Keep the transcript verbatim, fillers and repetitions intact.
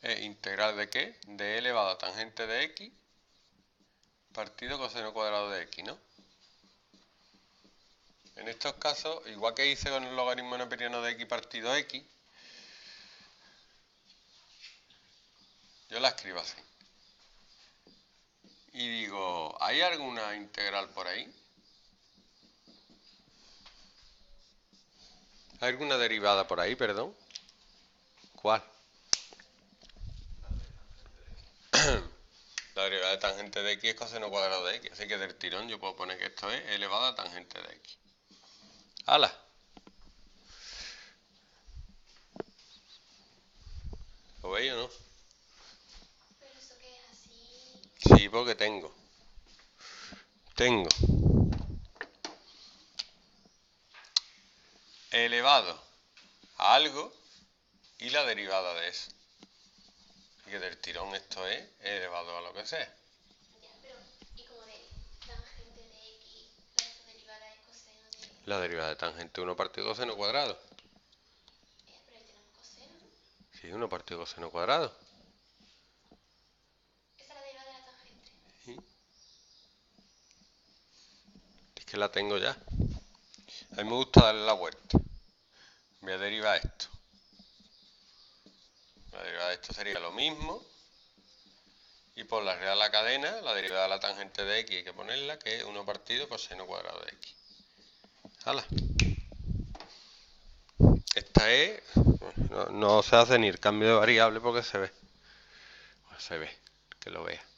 es integral de ¿qué? De e elevado a tangente de x partido coseno cuadrado de x, ¿no? En estos casos, igual que hice con el logaritmo neperiano de x partido x, yo la escribo así. Y digo, ¿hay alguna integral por ahí? ¿Hay alguna derivada por ahí, perdón? ¿Cuál? La derivada de tangente de x es coseno cuadrado de x, así que del tirón yo puedo poner que esto es e elevado a tangente de x. ¡Hala! ¿Lo veis o no? ¿Pero eso qué es así? Sí, porque tengo. Tengo elevado a algo y la derivada de eso. Así que del tirón esto es e elevado a lo que sea. Ya, pero ¿y como de tangente de x, la derivada es coseno de x? La derivada de tangente uno partido coseno cuadrado. Eh, pero ahí tenemos coseno, ¿no? Sí, uno partido coseno cuadrado. Esa es la derivada de la tangente. Sí. Es que la tengo ya. A mí me gusta darle la vuelta. Voy a derivar esto. La derivada de esto sería lo mismo. Y por la regla de la cadena, la derivada de la tangente de x hay que ponerla, que es uno partido coseno cuadrado de x. ¡Hala! Esta es... No, no se hace ni el cambio de variable porque se ve. Se ve, que lo vea.